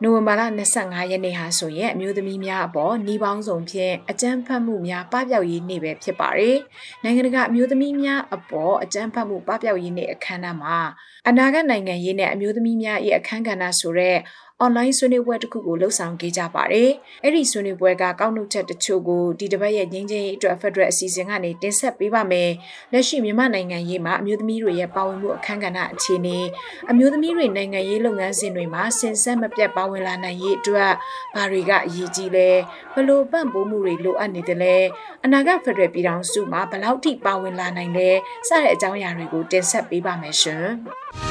နိုဝင်ဘာလ25ရက်နေ့ဟာဆိုရင်အမျိုးသမီးများအပေါ်နှီးပေါင်းစုံဖြင့်အကြမ်းဖက်မှုများပပျောက်ရေးနေ့ပဲဖြစ်ပါတယ်။နိုင်ငံတကာအမျိုးသမီးများအပေါ်အကြမ်းဖက်မှုပပျောက်ရေးနေ့အခမ်းအနားမှာအနာဂတ်နိုင်ငံရေးနဲ့အမျိုးသမီးများ၏အခမ်းကဏ္ဍဆိုတဲ့ online ဆွေးနွေးပွဲတစ်ခုကိုလှုပ်ဆောင်ခဲ့ကြပါတယ်။အဲ့ဒီဆွေးနွေးပွဲကကောက်နှုတ်ချက်တချို့ကိုဒီတစ်ပတ်ရဲ့ငြိမ်းချမ်းရေးအတွက်ဖက်ဒရယ်အစီအစဉ်ကနေတင်ဆက်ပေးပါမယ်။လက်ရှိမြန်မာနိုင်ငံရေးမှာအမျိုးသမီးတွေရဲ့ပါဝင်မှုအခမ်းကဏ္ဍအခြေအနေအမျိုးသမီးတွေနိုင်ငံရေးလုပ်ငန်းစဉ်တွေမှာဆင်ဆက်မပြတ်ပါဝင်လာနိုင်ရေးအတွက်ဘာတွေကအရေးကြီးလဲဘလို့ပံ့ပိုးမှုတွေလိုအပ်နေတယ်လဲအနာဂတ်ဖက်ဒရယ်ပြည်ထောင်စုမှာဘယ်လောက်ထိပါဝင်လာနိုင်လဲစတဲ့အကြောင်းအရာတွေကိုတင်ဆက်ပေးပါမယ်ရှင်။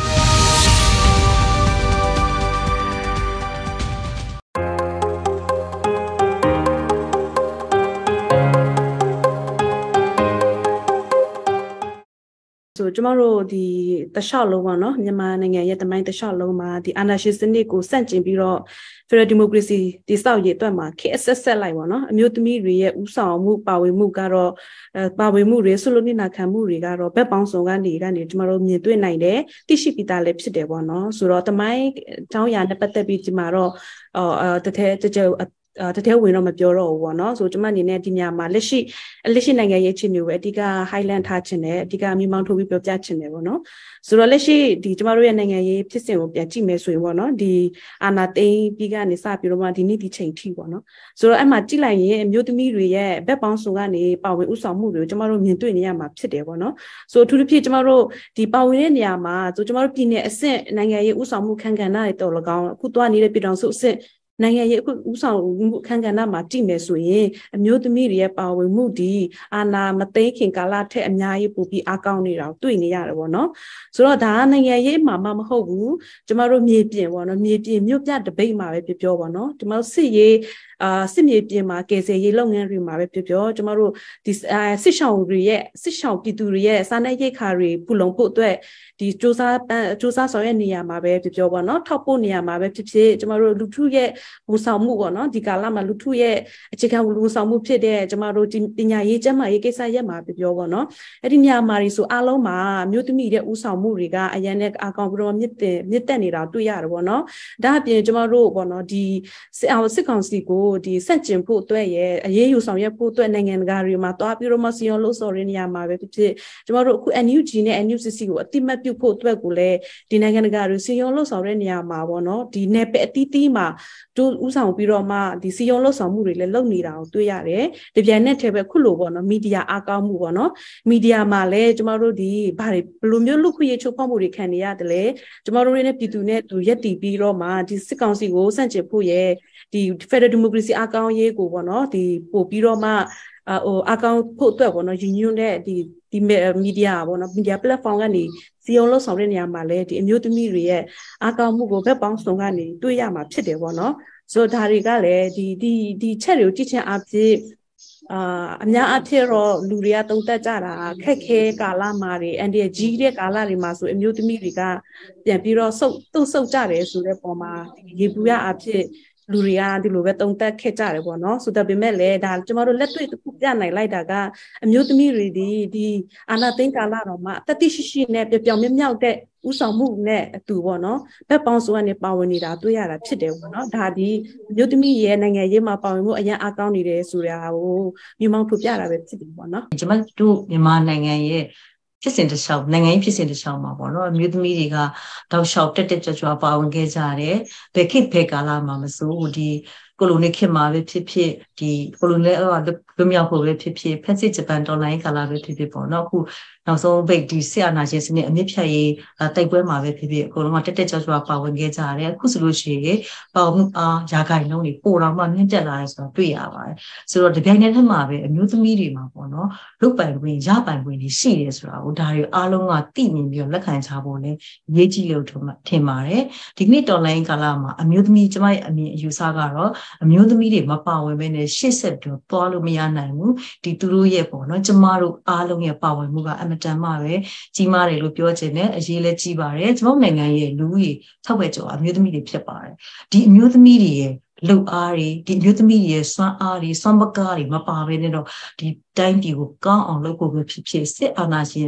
ကျမတို့ဒီတခြားလုံးပါနော်မြန်မာနိုင်ငံရဲ့တမိုင်းတခြားလုံးမှာဒီအာဏာရှင်စနစ်ကိုစန့်ကျင်ပြီးတော့ Federal Democracy တိဆောက်ရေးအတွက်မှာခေတ်ဆက်လိုက်ပါနော်အမျိုးသမီးတွေရဲ့ဥဆောင်မှုပါဝင်မှုကတော့ပါဝင်မှုတွေဆွလို့နေတာခံမှုတွေကတော့ဘက်ပေါင်းစုံကနေကျမတို့မြင်တွေ့နိုင်တယ်သိရှိပြီးသားလည်းဖြစ်တယ်ပေါ့နော်ဆိုတော့တမိုင်းတောင်းရနဲ့ပတ်သက်ပြီးဒီမှာတော့တထဲဝင်တော့မပြောတော့ဘူးပေါ့နော်ဆိုကျမအနေနဲ့ဒီညမှာလက်ရှိနိုင်ငံရေးချင်းမျိုးပဲအဓိက highland ထားခြင်းနဲ့အဓိကမြေမောင်းထုတ်ပြီးပြောပြခြင်းတယ်ပေါ့နော်ဆိုတော့လက်ရှိဒီကျမတို့ရဲ့နိုင်ငံရေးဖြစ်စဉ်ကိုပြန်ကြည့်မယ်ဆိုရင်ပေါ့နော်ဒီအာဏာသိမ်းပြီးကနေစပြီးတော့မှဒီနေ့ဒီချိန်ထိပေါ့နော်ဆိုတော့အဲ့မှာကြည့်လိုက်ရင်အမျိုးသမီးတွေရဲ့ဘက်ပေါင်းစုံကနေပါဝင်ဥဆောင်မှုတွေကိုကျမတို့မြင်တွေ့နေရမှာဖြစ်တယ်ပေါ့နော်ဆိုအထူးသဖြင့်ကျမတို့ဒီပါဝင်တဲ့နေရာမှာဆိုကျမတို့ပြည်နယ်အဆင့်နိုင်ငံရေးဥဆောင်မှုခန့်ကဏ္ဍတွေတော်၎င်းအခုသွားနေတဲ့ပြည်ထောင်စုအဆင့်နိုင်ငံရေးအခုဥဆောင်မှုအခမ်းကဏ္ဍမှာကြည့်မယ်ဆိုရင်အမျိုးသမီးတွေရဲ့ပါဝင်မှုဒီအာဏာမသိမ်းခင်ကာလထက်အများကြီးပိုပြီးအားကောင်းနေတာကိုတွေ့နေရတယ်ပေါ့နော်ဆိုတော့ဒါကနိုင်ငံရေးမှာမဟုတ်ဘူးကျမတို့မြေပြင်ပေါ့နော်မြေပြင်မြို့ပြတပိတ်မှာပဲပြောပေါ့နော်ကျမတို့စစ်မြေပြင်မှာကယ်ဆယ်ရေးလုပ်ငန်းတွေမှာပဲပြောကျမတို့ဒီစစ်ဆောင်ပြည်သူတွေရဲ့စားနပ်ရိက္ခာတွေပူလုံဖို့အတွက်ဒီစ조사ဆောင်ရဲ့နေရာမှာပဲပြောပေါ့နော်ထောက်ပို့နေရာမှာပဲဖြစ်ကျမတို့လူထုရဲ့ဝန်ဆောင်မှုပေါ့နော်ဒီကာလမှာလူထုရဲ့အခြေခံဝန်ဆောင်မှုဖြစ်တဲ့ကျမတို့ဒီပညာရေးကျန်းမာရေးကိစ္စရက်မှာပြောပေါ့နော်အဲ့ဒီနေရာမှာဆိုအားလုံးမှာမြို့သမီးတဲ့ဦးဆောင်မှုတွေကအရန်နဲ့အကောင်ပြီးတော့မြင့်တက်နေတာတွေ့ရတယ်ပေါ့နော်ဒါအပြင်ကျမတို့ပေါ့နော်ဒီစစ်ကောင်စီကိုဒီစန့်ကျင်ဖို့အတွက်ရဲ့အရေးယူဆောင်ရွက်ဖို့အတွက်နိုင်ငံတကာတွေမှာတွားပြီးတော့မှစီရင်လို့ဆိုတဲ့နေရာမှာပဲဖြစ်ကျမတို့အခု NUG နဲ့ NUCC ကိုအတိမတ်ပြုဖို့အတွက်ကိုလည်းဒီနိုင်ငံတကာတွေစီရင်လို့ဆောင်တဲ့နေရာမှာပေါ့နော်ဒီနယ်ပယ်အသီးသီးမှာတို့ဥဆောင်ပြီးတော့မှဒီစီရင်လို့ဆောင်မှုတွေလည်းလုပ်နေတာကိုတွေ့ရတယ်ဒီပြိုင်နဲ့ထဲပဲခုလိုပေါ့နော်မီဒီယာအားကောင်းမှုပေါ့နော်မီဒီယာမှာလည်းကျမတို့ဒီဘာတွေဘယ်လိုမျိုးလူခွင့်ရေးချိုးဖောက်မှုတွေခံနေရတယ်လဲကျမတို့ရဲ့ပြည်သူနဲ့သူရက်တည်ပြီးတော့မှဒီစစ်ကောင်စီကိုစန့်ကျင်ဖို့ရဲ့ဒီ Federal Democracy အားကောင်းရေးကိုပေါ့နော်ဒီပို့ပြီးတော့မှအကောင့်ဖို့အတွက်ပေါ့နော်ရင်းညွှန်းတဲ့ဒီမီဒီယာပေါ့နော်မီဒီယာ platform ကနေစီအောင်လို့ဆောင်တဲ့နေရာမှာလည်းဒီအမျိုးသမီးတွေရဲ့အကောင့်မှုကိုဘက်ပေါင်းစုံကနေတွေ့ရမှာဖြစ်တယ်ပေါ့နော်ဆိုတော့ဒါတွေကလည်းဒီချက်တွေကိုကြည့်ချင်းအဖြစ်အများအဖြစ်တော့လူတွေကတုံ့တက်ကြတာခက်ခဲကာလမှာတွေအန်ဒီကြီးတဲ့ကာလတွေမှာဆိုအမျိုးသမီးတွေကပြန်ပြီးတော့ဆုတ်ကြတယ်ဆိုတဲ့ပုံမှာရေပူရအဖြစ်လူတွေကဒီလိုပဲတုံ့တက်ခဲ့ကြတယ်ပေါ့နော်ဆိုတော့ပေမဲ့လည်းဒါကျမတို့လက်တွေ့တစ်ခုပြနိုင်လိုက်တာကအမျိုးသမီးတွေဒီအာဏာသိမ်းကာလတော့မှတတိရှိနဲ့ပြောင်မြောက်တဲ့ဥဆောင်မှုနဲ့အတူပေါ့နော်ဘက်ပေါင်းစုံကနေပါဝင်နေတာတွေ့ရတာဖြစ်တယ်ပေါ့နော်ဒါဒီအမျိုးသမီးရဲ့နိုင်ငံရေးမှာပါဝင်မှုအရင်အားကောင်းနေတယ်ဆိုတာကိုမြင်မောင်းထုတ်ပြတာပဲဖြစ်တယ်ပေါ့နော်ကျမတို့မြန်မာနိုင်ငံရဲ့ဖြစ်စဉ်တစ်လျှောက်နိုင်ငံရေးဖြစ်စဉ်တစ်လျှောက်မှာပေါ့နော်အမျိုးသမီးတွေကတောက်လျှောက်တက်ကြွပါဝင်ခဲ့ကြတယ်ဘယ်ခေတ်ဘယ်ကာလမှာမဆိုဒီကိုလိုနီခေတ်မှာပဲဖြစ်ဒီကိုလိုနီလွမြောက်ဖို့ပဲဖြစ်ဖက်စစ်ဂျပန်တော်လိုင်းကာလပဲဖြစ်ပေါ့နော်အခုနောက်ဆုံးပိတ်ဒီဆရာနာရှင်စနစ်အမြင့်ဖြတ်ရေးတိုက်ပွဲမှာပဲဖြစ်အကုန်လုံးကတက်ကြွပါဝင်ခဲ့ကြတယ်အခုဆိုလို့ရှိရင်ပါဝင်ရာဂိုင်လုံးတွေပိုတော့မှမြင့်တက်လာတယ်ဆိုတော့တွေ့ရပါတယ်ဆိုတော့ဒီပြိုင်နယ်ထက်မှာပဲအမျိုးသမီးတွေမှာပေါ့နော်လုတ်ပိုင်ခွင့်ရပိုင်ခွင့်တွေရှိတယ်ဆိုတာကိုဒါတွေအားလုံးကသိမြင်ပြီးတော့လက်ခံချဖို့လည်းရေးကြည့်လို့ထင်ပါတယ်ဒီနေ့တော်လိုင်းကာလမှာအမျိုးသမီးကျမရဲ့အမြင်အယူဆကတော့အမျိုးသမီးတွေမပါဝင်ဘဲနဲ့ရှေ့ဆက်ပြီးသွားလို့မရနိုင်ဘူးဒီသူတို့ရဲ့ပေါ့နော်ကျမတို့အားလုံးရဲ့ပါဝင်မှုကအမတန်မှပဲကြီးမားတယ်လို့ပြောချင်တယ်အရေးလည်းကြီးပါတယ်ကျမတို့နိုင်ငံရဲ့လူဦးရေထောက်ပဲကျော်အမျိုးသမီးတွေဖြစ်ပါတယ်ဒီအမျိုးသမီးတွေရဲ့လှုပ်အားတွေဒီအမျိုးသမီးတွေရဲ့စွမ်းအားတွေစွမ်းပကားတွေမပါဘဲနဲ့တော့ဒီတိုင်းပြည်ကိုကောင်းအောင်လုပ်ဖို့ဖြစ်စစ်အာဏာရှင်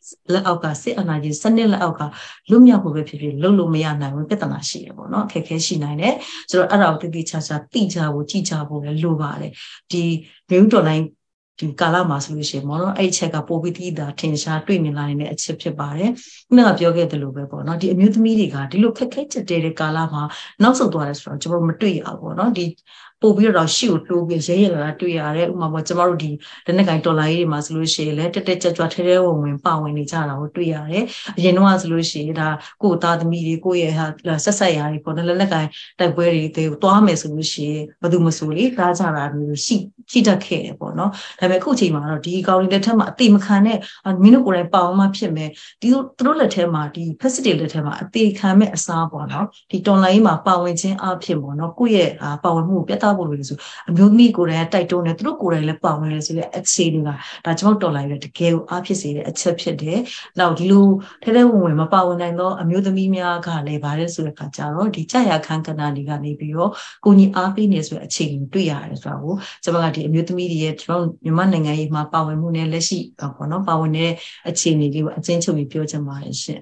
လက်အောက်ကစစ်အာဏာရှင်စနစ်လက်အောက်ကလွတ်မြောက်ဖို့ပဲဖြစ်ဖြစ်လုံလို့မရနိုင်ဘူးပြဿနာရှိတယ်ပေါ့နော်အခက်အခဲရှိနိုင်တယ်ဆိုတော့အဲ့ဒါကိုတိတိကျကျသိကြဖို့ကြည့်ကြဖို့လည်းလိုပါတယ်ဒီမျိုးတော်လိုင်းဒီကာလမှာဆိုလို့ရှိရင်ပေါ့နော်အဲ့အချက်ကပိုပြီးတိတာထင်ရှားတွေ့မြင်လာနေတဲ့အချက်ဖြစ်ပါတယ်ခုနကပြောခဲ့တယ်လို့ပဲပေါ့နော်ဒီအမျိုးသမီးတွေကဒီလိုခက်ခဲချက်တဲ့ကာလမှာနောက်ဆုတ်သွားတယ်ဆိုတော့ကျွန်တော်မတွေ့ရဘူးပေါ့နော်ဒီပို့ပြီးတော့ရှေ့ကိုတိုးပြီးရဲရဲလာတာတွေ့ရတယ်ဥပမာပေါ့ကျွန်တော်တို့ဒီလက်နက်ကိုင်တော်လိုင်းတွေမှာဆိုလို့ရှိရင်လည်းတက်တက်ကြွကြွထဲထဲဝင်ပါဝင်နေကြတာကိုတွေ့ရတယ်အရင်တော့ဆိုလို့ရှိရင်ဒါကိုယ်သားသမီးတွေကိုယ့်ရဲ့ဆက်ဆက်ရာတွေပေါ့နော်လက်နက်ကိုင်တိုက်ပွဲတွေကိုသွားမယ်ဆိုလို့ရှိရင်ဘယ်သူမဆိုလေဒါကြတာမျိုးရှိတတ်ခဲ့တယ်ပေါ့နော်ဒါပေမဲ့အခုချိန်မှာတော့ဒီကောင်တွေလက်ထက်မှာအတိမခံနဲ့မင်းတို့ကိုယ်တိုင်ပါအောင်မှဖြစ်မယ်ဒီသူတို့လက်ထဲမှာဒီ facility လက်ထဲမှာအတိခံမဲ့အစားပေါ့နော်ဒီတော်လိုင်းမှာပါဝင်ခြင်းအဖြစ်ပေါ့နော်ကိုယ့်ရဲ့ပါဝင်မှုပြတ်သားဖို့လို့ဆိုအမျိုးသမီးကိုယ်တိုင်တိုက်တွန်းတယ်သူတို့ကိုယ်တိုင်လည်းပါဝင်တယ်ဆိုတဲ့အခြေအနေကဒါကျွန်တော်တော်လိုင်းရဲ့တကယ်ကိုအားဖြစ်စေတဲ့အချက်ဖြစ်တယ်နောက်ဒီလိုထဲထဲဝင်မပါဝင်နိုင်တော့အမျိုးသမီးများကလည်းဗါတဲ့ဆိုတဲ့အခါကျတော့ဒီကြာရခန်းကဏ္ဍတွေကနေပြီးတော့ကိုကြီးအားပေးနေဆိုတဲ့အခြေအနေတွေ့ရတယ်ဆိုတာကိုကျွန်တော်ကဒီအမျိုးသမီးတွေရဲ့ကျွန်တော်မြန်မာနိုင်ငံရေးမှာပါဝင်မှုနဲ့လက်ရှိပေါ့နော်ပါဝင်တဲ့အခြေအနေလေးကိုအချင်းချုပ်ပြီးပြောချင်ပါတယ်ရှင်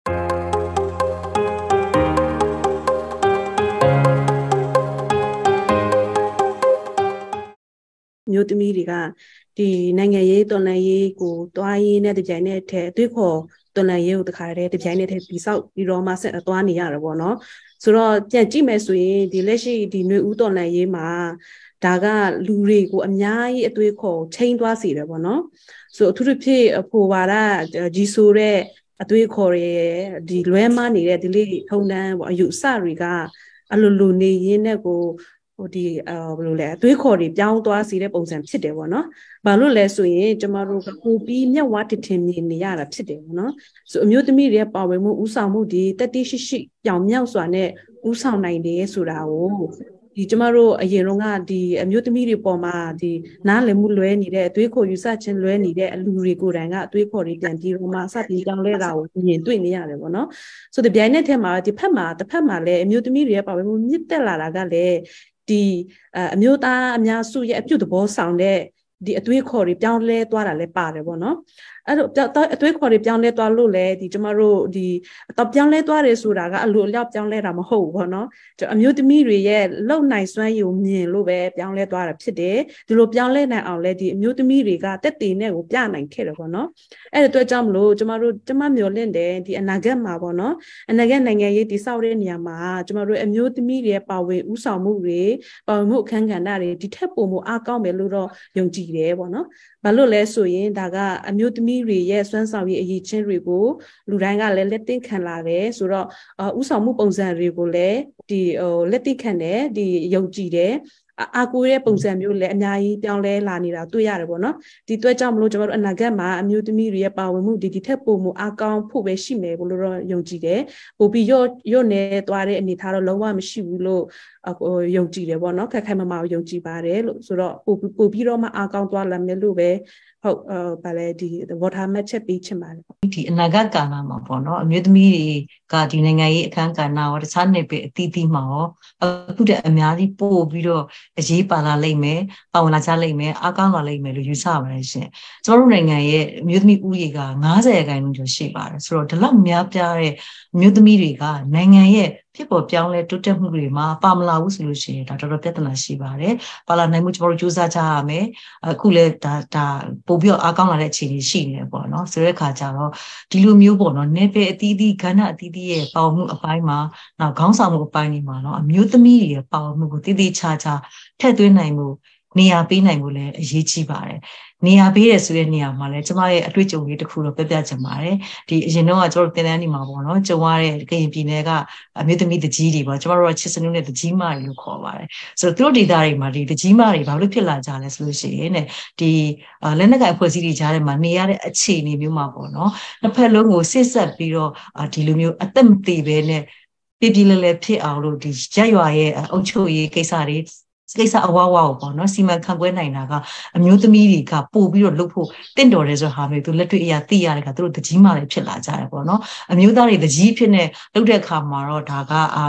မျိုးသမီးတွေကဒီနိုင်ငံရေးတော်လှန်ရေးကိုတွားရင်းနဲ့တပြိုင်နက်တည်းအသွေးခေါ်တော်လှန်ရေးကိုတခါတည်းတပြိုင်နက်တည်းပြီးဆောက်ပြီးတော့မှဆက်သွားနေရတာပေါ့နော်ဆိုတော့ပြန်ကြည့်မယ်ဆိုရင်ဒီလက်ရှိဒီຫນွေဦးတော်လှန်ရေးမှာဒါကလူတွေကိုအများကြီးအသွေးခေါ်ချိန်သွားစေတယ်ပေါ့နော်ဆိုအထူးသဖြင့်ဖိုဝါဒကြီးဆိုတဲ့အသွေးခေါ်ရဲ့ဒီလွဲမနေတဲ့ဒီလေးထုံတန်းပေါ့အယူအဆတွေကအလိုလိုနေရင်းနဲ့ကိုဟိုဒီဘယ်လိုလဲအသွေးခေါ်တွေပြောင်းသွားစေတဲ့ပုံစံဖြစ်တယ်ပေါ့နော်။ဘာလို့လဲဆိုရင်ကျမတို့ကပိုပြီးမျက်ဝါးထင်မြင်နေရတာဖြစ်တယ်ပေါ့နော်။ဆိုအမျိုးသမီးတွေပါဝင်မှုဥဆောင်မှုဒီတတိရှိပြောင်မြောက်စွာနဲ့ဥဆောင်နိုင်တယ်ဆိုတာကိုဒီကျမတို့အရင်တော့ကဒီအမျိုးသမီးတွေပေါ်မှာဒီနားလည်မှုလွဲနေတဲ့အသွေးခေါ်ယူဆခြင်းလွဲနေတဲ့အလူတွေကိုယ်တိုင်ကအသွေးခေါ်တွေပြန်ပြီးတော့မှစတင်ကြောင်းလဲတာကိုမြင်တွေ့နေရတယ်ပေါ့နော်။ဆိုတဲ့ပြိုင်တဲ့ထဲမှာဒီဖက်မှာတစ်ဖက်မှာလည်းအမျိုးသမီးတွေရဲ့ပါဝင်မှုမြင့်တက်လာတာကလည်းဒီအမျိုးသားအများစုရဲ့အပြုသဘောဆောင်တဲ့ဒီအသွေးခေါ်တွေပြောင်းလဲသွားတာလည်းပါတယ်ပေါ့နော်အဲ့တော့အသွေးခေါ်တွေပြောင်းလဲသွားလို့လည်းဒီကျမတို့ဒီတော့ပြောင်းလဲသွားတယ်ဆိုတာကအလိုအလျောက်ပြောင်းလဲတာမဟုတ်ဘူးပေါ့နော်အမျိုးသမီးတွေရဲ့လုံနိုင်စွမ်းရည်မြင်လို့ပဲပြောင်းလဲသွားတာဖြစ်တယ်ဒီလိုပြောင်းလဲနိုင်အောင်လည်းဒီအမျိုးသမီးတွေကတက်တည်နဲ့ကိုပြနိုင်ခဲ့တယ်ပေါ့နော်အဲ့ဒါအတွက်ကြောင့်မလို့ကျမမျှော်လင့်တယ်ဒီအနာဂတ်မှာပေါ့နော်အနာဂတ်နိုင်ငံရေးတည်ဆောက်တဲ့နေရာမှာကျမတို့အမျိုးသမီးတွေရဲ့ပါဝင်ဥဆောင်မှုတွေပါဝင်မှုအခမ်းကဏ္ဍတွေဒီထက်ပိုမိုအားကောင်းမယ်လို့တော့ယုံကြည်တယ်ပေါ့နော်ဘာလို့လဲဆိုရင်ဒါကအမျိုးသမီးတွေရဲ့စွမ်းဆောင်ရည်အရေးချင်းတွေကိုလူတိုင်းကလည်းလက်သင့်ခံလာတယ်ဆိုတော့ဥဆောင်မှုပုံစံတွေကိုလည်းဒီလက်သင့်ခံတယ်ဒီယုံကြည်တယ်အာကိုရဲ့ပုံစံမျိုးလည်းအများကြီးပြောင်းလဲလာနေတာတွေ့ရတယ်ပေါ့နော်ဒီအတွက်ကြောင့်မလို့ကျွန်တော်တို့အနာဂတ်မှာအမျိုးသမီးတွေရဲ့ပါဝင်မှုဒီထက်ပိုမိုအားကောင်းဖို့ပဲရှိမယ်ဘလို့တော့ယုံကြည်တယ်ပိုပြီးရော့နေသွားတဲ့အနေထားတော့လုံးဝမရှိဘူးလို့ယုံကြည်တယ်ပေါ့နော်ခက်ခဲမမယုံကြည်ပါတယ်လို့ဆိုတော့ပိုပြီးတော့မှအားကောင်းသွားလာမယ်လို့ပဲဟုတ်ဗာလေဒီ water match ချက်ပေးချင်ပါတယ်ဒီအနာဂတ်ကာလမှာပေါ့နော်အမျိုးသမီးတွေကဒီနိုင်ငံရေးအခမ်းကဏ္ဍရောတခြားနေပဲအသီးသီးမှာရောအခုတည်းအများကြီးပို့ပြီးတော့အရေးပါလာလိမ့်မယ်ပါဝင်လာကြလိမ့်မယ်အားကောင်းလာလိမ့်မယ်လို့ယူဆပါတယ်ရှင်ကျွန်တော်တို့နိုင်ငံရဲ့အမျိုးသမီးဥယေက90%ကျော်ရှိပါတယ်ဆိုတော့ဒီလောက်များပြားတဲ့အမျိုးသမီးတွေကနိုင်ငံရဲ့ဖြစ်ပေါ်ပြောင်းလဲတိုးတက်မှုတွေမှာပါမလာဘူးဆိုလို့ရှိရင်ဒါတော်တော်ပြဿနာရှိပါတယ်ပါလာနိုင်မှုကျွန်တော်တို့စူးစမ်းကြရမယ်အခုလဲဒါပို့ပြီးတော့အားကောင်းလာတဲ့အခြေအနေရှိနေတယ်ပေါ့နော်ဆိုတဲ့အခါကျတော့ဒီလိုမျိုးပေါ့နော်နေပေအသီးသီးကဏ္ဍအသီးသီးရဲ့ပါဝင်မှုအပိုင်းမှာနောက်ခေါင်းဆောင်မှုအပိုင်းတွေမှာနော်အမျိုးသမီးတွေရဲ့ပါဝင်မှုကိုတည်တည်ချာချာထည့်သွင်းနိုင်မှုနေရာပေးနိုင်မှုလည်းအရေးကြီးပါတယ်နေရာပေးရဆိုတဲ့နေရာမှာလည်းကျမရဲ့အတွေ့အကြုံလေးတစ်ခုတော့ပြပြချင်ပါတယ်ဒီအရင်တော့ကျွန်တော်တို့တင်တန်းနေမှာပေါ့နော်ကြုံရတဲ့ကရင်ပြည်နယ်ကအမျိုးသမီးတကြီးတွေပေါ့ကျမတို့ကချစ်စနုနဲ့တကြီးမတွေလို့ခေါ်ပါတယ်ဆိုတော့သူတို့ဒေသတွေမှာဒီတကြီးမတွေဘာလို့ဖြစ်လာကြလဲဆိုလို့ရှိရင်ဒီလက်နက်ကိုင်အဖွဲ့အစည်းတွေကြားထဲမှာနေရတဲ့အခြေအနေမျိုးမှာပေါ့နော်တစ်ဖက်လုံးကိုစစ်ဆက်ပြီးတော့ဒီလိုမျိုးအသက်မသေးဘဲနဲ့ပြည်လဲလဲဖြစ်အောင်လို့ဒီရက်ရွာရဲ့အုပ်ချုပ်ရေးကိစ္စတွေကိစ္စအဝဝကိုပေါ့နော်စီမံခန့်ခွဲနိုင်တာကအမျိုးသမီးတွေကပို့ပြီးတော့လုပ်ဖို့တင့်တော်တယ်ဆိုဟာမျိုးသူလက်တွေ့အရာသိရတယ်ကသူတို့တကြီးမှလည်းဖြစ်လာကြတယ်ပေါ့နော်အမျိုးသားတွေတကြီးဖြစ်နေလုပ်တဲ့အခါမှာတော့ဒါက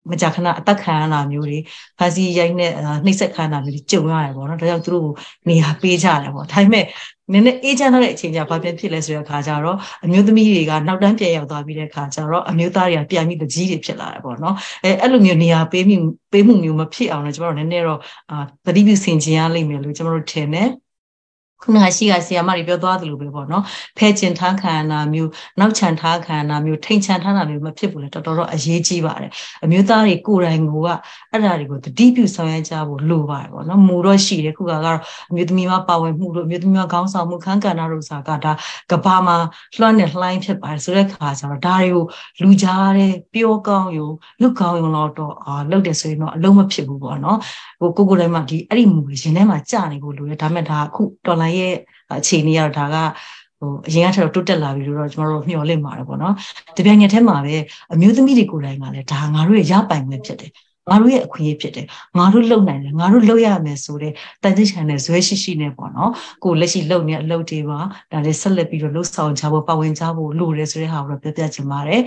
မကြခဏအသက်ခံရတာမျိုးတွေဖန်စီရိုက်နဲ့နှိပ်စက်ခံရတာမျိုးတွေကြုံရတယ်ပေါ့နော်ဒါကြောင့်သူတို့နေရာပေးကြတယ်ပေါ့ဒါပေမဲ့နည်းနည်းအေးချမ်းတဲ့အချိန်ကျဘာဖြစ်လဲဆိုတဲ့အခါကျတော့အမျိုးသမီးတွေကနောက်တန်းပြန်ရောက်သွားပြီးတဲ့အခါကျတော့အမျိုးသားတွေကပြန်ပြီးတကြီးတွေဖြစ်လာတယ်ပေါ့နော်အဲ့လိုမျိုးနေရာပေးမှုမျိုးမဖြစ်အောင်လည်းကျွန်တော်တို့နည်းနည်းတော့သတိပြုဆင်ခြင်ရလိမ့်မယ်လို့ကျွန်တော်တို့ထင်တယ်ခုနကရှိကဆီယာမတွေပြောသွားသလိုပဲပေါ့နော်ဖဲကျင်ထားခံရတာမျိုးနောက်ချန်ထားခံရတာမျိုးထိန်ချန်ထားတာမျိုးမဖြစ်ဘူးလေတော်တော်အရေးကြီးပါတယ်အမျိုးသားတွေကိုယ်တိုင်ကအဲ့ဒါတွေကိုတတိပြုဆောင်ရွက်ကြဖို့လိုပါတယ်ပေါ့နော်မူတော့ရှိတယ်ခုကတော့အမျိုးသမီးမပါဝင်မှုတို့အမျိုးသမီးမခေါင်းဆောင်မှုခန်းကဏ္ဍတို့ဆိုတာဒါကဘာမှာလွှမ်းနဲ့လှိုင်းဖြစ်ပါတယ်ဆိုတဲ့ခါကျတော့ဒါတွေကိုလူကြားတဲ့ပြောကောင်းရုံလူကောင်းရုံတော့လုပ်တယ်ဆိုရင်တော့အလုံးမဖြစ်ဘူးပေါ့နော်ကိုယ်တိုင်မှအဲ့ဒီမူတွေရင်ထဲမှာကြာနေဖို့လိုတယ်ဒါပေမဲ့ဒါအခုတော်လိုင်းရဲ့အခြေအနေကတော့ဒါကအရင်ကထက်တော့တိုးတက်လာပြီလို့တော့ကျွန်တော်တို့မျှော်လင့်ပါတယ်ပေါ့နော်ဒီပြိုင်နယ်ထဲမှာပဲအမျိုးသမီးတွေကိုယ်တိုင်ကလည်းဒါငါတို့ရဲ့ရပိုင်ခွင့်ဖြစ်တယ်ငါတို့ရဲ့အခွင့်အရေးဖြစ်တယ်ငါတို့လုပ်နိုင်တယ်ငါတို့လုပ်ရမယ်ဆိုတဲ့တန်ဖိုးချန်တဲ့ဇွဲရှိနဲ့ပေါ့နော်ကိုလက်ရှိလုပ်နေတဲ့အလုပ်တွေပါဒါလည်းဆက်လက်ပြီးတော့လှုပ်ဆောင်ကြဖို့ပါဝင်ကြဖို့လိုတယ်ဆိုတဲ့ဟာကိုတော့ပြောပြချင်ပါတယ်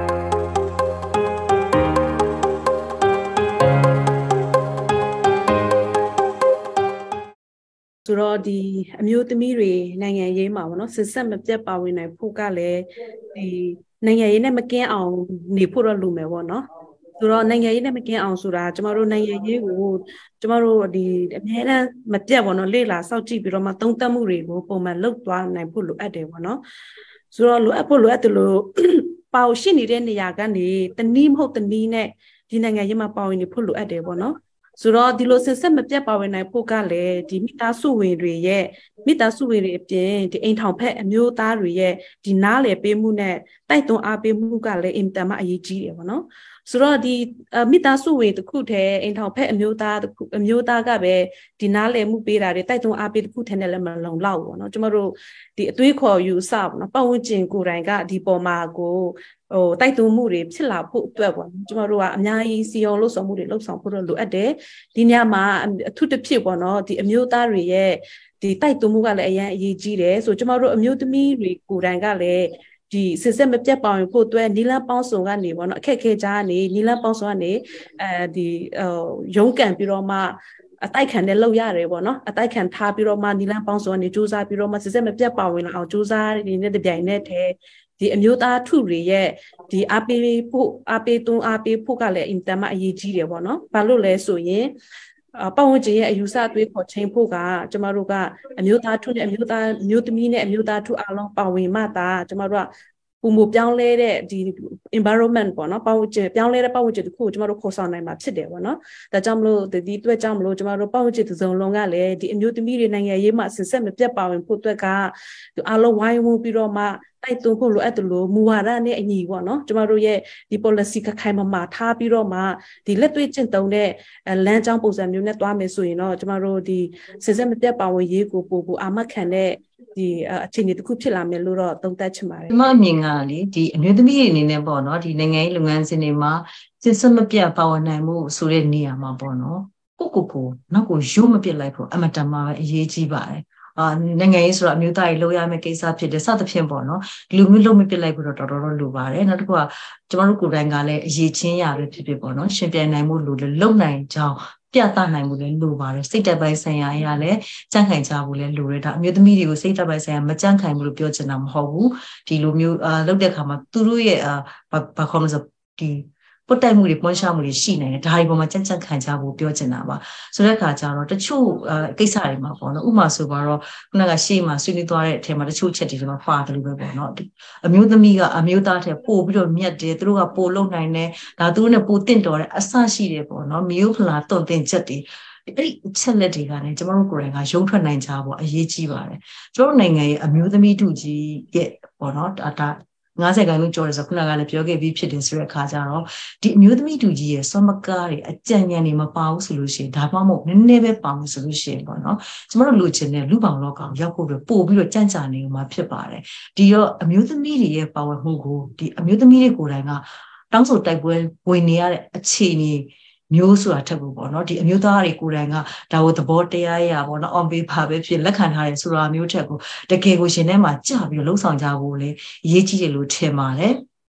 ဆိုတော့ဒီအမျိုးသမီးတွေနိုင်ငံရေးမှာပေါ့နော်စစ်ဆက်မပြတ်ပါဝင်နိုင်ဖို့ကလည်းဒီနိုင်ငံရေးနဲ့မကင်းအောင်နေဖို့တော့လိုမယ်ပေါ့နော်ဆိုတော့နိုင်ငံရေးနဲ့မကင်းအောင်ဆိုတာကျမတို့နိုင်ငံရေးကိုကျမတို့ဒီအများအားမပြတ်ပေါ့နော်လေ့လာစောင့်ကြည့်ပြီးတော့မှသုံးသပ်မှုတွေကိုပုံမှန်လုပ်သွားနိုင်ဖို့လိုအပ်တယ်ပေါ့နော်ဆိုတော့လိုအပ်တယ်လို့ပေါ့ရှိနေတဲ့နေရာကနေတနည်းမဟုတ်တနည်းနဲ့ဒီနိုင်ငံရေးမှာပါဝင်နေဖို့လိုအပ်တယ်ပေါ့နော်ဆိုတော့ဒီလိုစစ်ဆက်မပြတ်ပါဝင်နိုင်ဖို့ကလည်းဒီမိသားစုဝင်တွေရဲ့မိသားစုဝင်တွေအပြင်ဒီအိမ်ထောင်ဖက်အမျိုးသားတွေရဲ့ဒီနားလည်ပေးမှုနဲ့တိုက်တွန်းအားပေးမှုကလည်းအင်တန်မှအရေးကြီးတယ်ပေါ့နော်ဆိုတော့ဒီမိသားစုဝင်တစ်ခုတည်းအိမ်ထောင်ဖက်အမျိုးသားကပဲဒီနားလည်မှုပေးတာတွေတိုက်တွန်းအားပေးတစ်ခုတည်းနဲ့လည်းမလုံလောက်ဘူးပေါ့နော်ကျမတို့ဒီအသွေးခေါ်ယူဆပေါ့နော်ပတ်ဝန်းကျင်ကိုယ်တိုင်ကဒီပေါ်မှာကိုတိုက်တွန်းမှုတွေဖြစ်လာဖို့အတွက်ပေါ့ကျမတို့ကအများကြီးစီအောင်လှုပ်ဆောင်မှုတွေလှုပ်ဆောင်ဖို့တော့လိုအပ်တယ်ဒီညမှာအထူးတစ်ဖြစ်ပေါ့နော်ဒီအမျိုးသားတွေရဲ့ဒီတိုက်တွန်းမှုကလည်းအရင်အရေးကြီးတယ်ဆိုကျမတို့အမျိုးသမီးတွေကိုယ်တိုင်ကလည်းဒီစစ်စစ်မပြတ်ပါဝင်ဖို့အတွက်နီလန်းပေါင်းစုံကနေပေါ့နော်အခက်ခဲကြားကနေနီလန်းပေါင်းစုံကနေဒီရုံးကန်ပြီးတော့မှအတိုက်ခံတဲ့လောက်ရတယ်ပေါ့နော်အတိုက်ခံထားပြီးတော့မှနီလန်းပေါင်းစုံကနေစူးစမ်းပြီးတော့မှစစ်စစ်မပြတ်ပါဝင်လာအောင်စူးစမ်းနေတဲ့တပြိုင်နက်တည်းဒီအမျိုးသားထုတွေရဲ့ဒီအားပေးဖို့ကလည်းအင်တန်မှအရေးကြီးတယ်ပေါ့နော်ဘာလို့လဲဆိုရင်ပတ်ဝန်းကျင်ရဲ့အယူဆအသွေးခေါ်ချိန်ဖို့ကကျမတို့ကအမျိုးသားထုနဲ့အမျိုးသမီးနဲ့အမျိုးသားထုအားလုံးပါဝင်မှသာကျမတို့ကပုံမပြောင်းလဲတဲ့ဒီ environment ပေါ့နော်ပတ်ဝန်းကျင်ပြောင်းလဲတဲ့ပတ်ဝန်းကျင်တစ်ခုကိုကျမတို့ခေါ်ဆောင်နိုင်မှာဖြစ်တယ်ပေါ့နော်ဒါကြောင့်မလို့ဒီအတွက်ကြောင့်မလို့ကျမတို့ပတ်ဝန်းကျင်တစ်စုံလုံးကလည်းဒီအမျိုးသမီးတွေနိုင်ငံရေးမှာဆင်ဆက်မပြတ်ပါဝင်ဖို့အတွက်ကအားလုံးဝိုင်းဝန်းပြီးတော့မှတိုက်တွန်းဖို့လိုအပ်တယ်လို့မူဝါဒနဲ့အညီပေါ့နော်ကျမတို့ရဲ့ဒီ policy ခိုင်မာထားပြီးတော့မှဒီလက်တွေ့ကျင့်သုံးတဲ့လမ်းကြောင်းပုံစံမျိုးနဲ့တွားမယ်ဆိုရင်တော့ကျမတို့ဒီဆင်ဆက်မပြတ်ပါဝင်ရေးကိုပိုအာမခံတဲ့ဒီအခြေအနေတစ်ခုဖြစ်လာမယ်လို့တော့သုံးသပ်ချင်ပါတယ်။ဒီမှာအမြင်ကလေဒီအမျိုးသမီးတွေအနေနဲ့ပေါ့နော်ဒီနိုင်ငံရေးလုပ်ငန်းစဉ်တွေမှာဆင်ဆက်မပြတ်ပါဝင်နိုင်မှုဆိုတဲ့နေရာမှာပေါ့နော်ကိုနောက်ကိုရုံးမပြစ်လိုက်ဖို့အမတန်မှပဲအရေးကြီးပါတယ်။နိုင်ငံရေးဆိုတော့အမျိုးသားရေးလုပ်ရမယ့်ကိစ္စဖြစ်တယ်စသဖြင့်ပေါ့နော်ဒီလိုမျိုးလုပ်မပြစ်လိုက်ဖို့တော့တော်တော်လိုပါတယ်နောက်တစ်ခုကကျမတို့ကိုယ်တိုင်ကလည်းအရေးချင်းရပဲဖြစ်ပေါ့နော်ရှင်ပြိုင်နိုင်မှုလိုလေလုံနိုင်ကြောင်းပြသနိုင်မှုလည်းလိုပါတယ်စိတ်တက်ပိုင်းဆိုင်ရာအရာလည်းကြန့်ခိုင်ကြဖို့လည်းလိုတယ်ဒါအမျိုးသမီးတွေကိုစိတ်တက်ပိုင်းဆိုင်ရာမကြန့်ခိုင်ဘူးလို့ပြောချင်တာမဟုတ်ဘူးဒီလိုမျိုးလုပ်တဲ့အခါမှာသူတို့ရဲ့ဘာခေါ်မလဲဆိုဒီပုတ်တိုက်မှုတွေပွန်းရှမှုတွေရှိနေတယ်ဒါတွေပေါ်မှာကြန့်ခံကြဖို့ပြောချင်တာပါဆိုတဲ့အခါကျတော့တချို့ကိစ္စတွေမှာပေါ့နော်ဥပမာဆိုပါတော့ခုနကရှေ့မှာဆွေးနွေးသွားတဲ့အထက်မှာတချို့ချက်တွေမှာပါတယ်လို့ပဲပေါ့နော်အမျိုးသမီးကအမျိုးသားထက်ပို့ပြီးတော့မြတ်တယ်သူတို့ကပို့လုံနိုင်တယ်ဒါသူတို့နဲ့ပို့တင့်တော်တဲ့အဆရှိတယ်ပေါ့နော်မျိုးဖလာတုံတင်ချက်တွေအဲ့ဒီအချက်လက်တွေကလည်းကျွန်တော်တို့ကိုယ်တိုင်ကရုံးထွက်နိုင်ကြဖို့အရေးကြီးပါတယ်ကျွန်တော်တို့နိုင်ငံရဲ့အမျိုးသမီးထုကြီးရဲ့ပေါ့နော်ဒါ50ခန်းလုံးကြော်တယ်ဆိုခုနကလည်းပြောခဲ့ပြီးဖြစ်တယ်ဆိုတဲ့အခါကျတော့ဒီအမျိုးသမီးတူကြီးရဲ့စောမကားတွေအကြံဉာဏ်တွေမပါဘူးဆိုလို့ရှိရင်ဒါမှမဟုတ်နည်းနည်းပဲပါမှုဆိုလို့ရှိရင်ပေါ့နော်ကျမတို့လိုချင်တဲ့လူပောင်လောကကိုရောက်ဖို့ပို့ပြီးတော့ကြံ့ကြာနေမှာဖြစ်ပါတယ်ဒီတော့အမျိုးသမီးတွေရဲ့ပါဝင်မှုကိုဒီအမျိုးသမီးတွေကိုယ်တိုင်ကတောင်းဆိုတိုက်ပွဲဝင်နေရတဲ့အခြေအနေမျိုးဆိုတာထက်ကိုပေါ့နော်ဒီအမျိုးသားတွေကိုယ်တိုင်ကဒါကိုသဘောတရားရပေါ့နော် on paper ပဲဖြစ်လက်ခံထားတယ်ဆိုတာမျိုးထက်ကိုတကယ်ကိုရှင်ထဲမှာကြပြီးလှုပ်ဆောင်ကြဖို့လေအရေးကြီးတယ်လို့ထင်ပါတယ်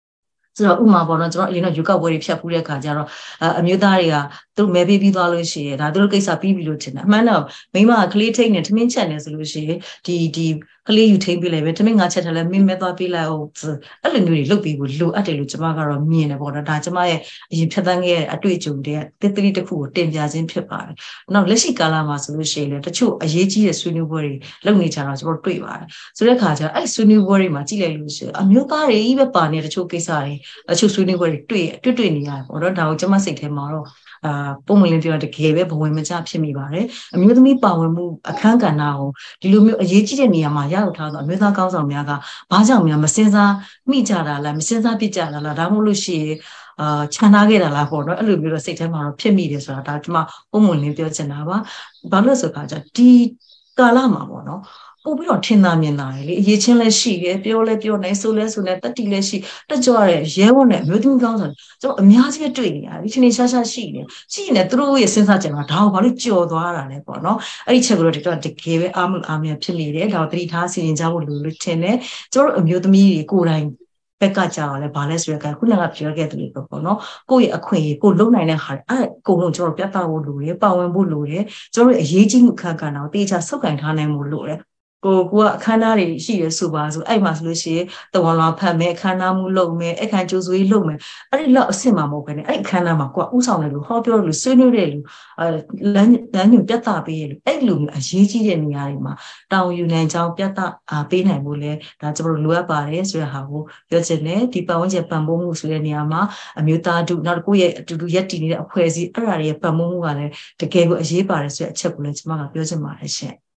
ဆိုတော့ဥမာပေါ့နော်ကျွန်တော်အရင်ကယူကောက်ပွဲတွေဖြတ်ဖူးတဲ့ခါကျတော့အမျိုးသားတွေကသူမဲပေးပြီးသွားလို့ရှိရင်ဒါသူတို့ကိစ္စပြီးပြီလို့ထင်တယ်အမှန်တော့မိမကကလေးထိတ်နေထမင်းချက်နေဆိုလို့ရှိရင်ဒီကလေးယူထိန်ပေးလိုက်ပဲထမင်းငါချက်ထားလဲမင်းမဲသွားပေးလိုက်အောင်အဲ့လိုမျိုးတွေလုပ်ပြီးကိုလိုအပ်တယ်လို့ကျွန်မကတော့မြင်တယ်ပေါ့နော်ဒါကျွန်မရဲ့အရင်ဖြတ်သန်းခဲ့တဲ့အတွေ့အကြုံတွေတစ်တိတစ်ခုကိုတင်ပြခြင်းဖြစ်ပါတယ်နောက်လက်ရှိကာလမှာဆိုလို့ရှိရင်လည်းတချို့အရေးကြီးတဲ့ဆွေးနွေးပွဲတွေလုပ်နေကြတာကျွန်တော်တွေ့ပါတယ်ဆိုတဲ့ခါကျအဲ့ဆွေးနွေးပွဲတွေမှာကြည့်လိုက်လို့ရှိရင်အမျိုးသားတွေကြီးပဲပါနေတချို့ကိစ္စတွေတချို့ဆွေးနွေးပွဲတွေတွေ့နေရတယ်ပေါ့နော်ဒါကိုကျွန်မစိတ်ထဲမှာတော့ပုံမလင်းပြောတကယ်ပဲဘဝင်မကျဖြစ်မိပါတယ်အမျိုးသမီးပါဝင်မှုအခန်းကဏ္ဍကိုဒီလိုမျိုးအရေးကြီးတဲ့နေရာမှာရရောက်ထားသောအမျိုးသားကောင်းဆောင်များကဘာကြောင့်များမစင်စားမိကြတာလားမစင်စားပြစ်ကြတာလားဒါမှမဟုတ်လို့ရှိရင်ခြံထားခဲ့တာလားပေါ့နော်အဲ့လိုမျိုးတော့စိတ်ထဲမှာတော့ဖြစ်မိတယ်ဆိုတာဒါကျွန်မပုံမလင်းပြောချင်တာပါဘာလို့ဆိုတော့ဒီကာလမှာပေါ့နော်ပို့ပြီးတော့ထင်သာမြင်သာတယ်လေအရေးချင်းလည်းရှိတယ်ပြောလဲပြောနိုင်ဆိုလဲဆိုနေတတိလည်းရှိတက်ကြွရဲရဲဝတ်နဲ့အမျိုးသမီးကောင်းဆောင်ကျွန်တော်အများကြီးတွေ့နေရတယ်ဒီချင်းရှားရှားရှိနေသူတို့ရဲ့စဉ်းစားကြံမှာဒါကိုဘာလို့ကြော်သွားတာလဲပေါ့နော်အဲ့ဒီချက်ကတော့တကယ်ပဲအားမြဖြစ်နေတယ်ဒါကိုသတိထားစီရင်ကြဖို့လိုလို့ထင်တယ်ကျွန်တော်အမျိုးသမီးတွေကိုယ်တိုင်ဘက်ကကြာတော့လဲဘာလဲဆိုရယ်ခုနကပြောခဲ့တယ်လို့ပေါ့နော်ကိုယ့်ရဲ့အခွင့်အရေးကိုလုံနိုင်တဲ့ဟာအဲ့အကုန်လုံးကျွန်တော်ပြသဖို့လိုတယ်ပါဝင်ဖို့လိုတယ်ကျွန်တော်ရဲ့အရေးကြီးမှုခန့်ကဏ္ဍကိုတေချာဆုပ်ကင်ထားနိုင်မှုလိုတယ်ကိုကအခမ်းအနားတွေရှိရဆိုပါဆိုအဲ့မှာဆိုလို့ရှိရင်တဝန်လာဖတ်မယ်အခမ်းအနားမှုလုပ်မယ်အခမ်းကျိုးစွေးလုပ်မယ်အဲ့ဒီလောက်အဆင့်မှာမဟုတ်ဘဲနဲ့အဲ့အခမ်းအနားမှာကိုကဥဆောင်တယ်လို့ဟောပြောလို့ဆွေးနွေးတယ်လို့လမ်းညွှန်ပြသပေးရလို့အဲ့လိုမျိုးအရေးကြီးတဲ့နေရာတွေမှာတောင်းယူနိုင်ကြောင်းပြသပေးနိုင်ဖို့လဲဒါကျွန်တော်တို့လိုအပ်ပါတယ်ဆိုတဲ့ဟာကိုပြောချင်တယ်ဒီပတ်ဝန်းကျင်ပံ့ပိုးမှုဆိုတဲ့နေရာမှာအမျိုးသားတို့နောက်တစ်ခုရဲ့အတူတူရက်တည်နေတဲ့အဖွဲ့အစည်းအဲ့ဒါတွေရဲ့ပံ့ပိုးမှုကလည်းတကယ်ကိုအရေးပါတယ်ဆိုတဲ့အချက်ကိုလည်းကျွန်မကပြောချင်ပါတယ်ရှင့်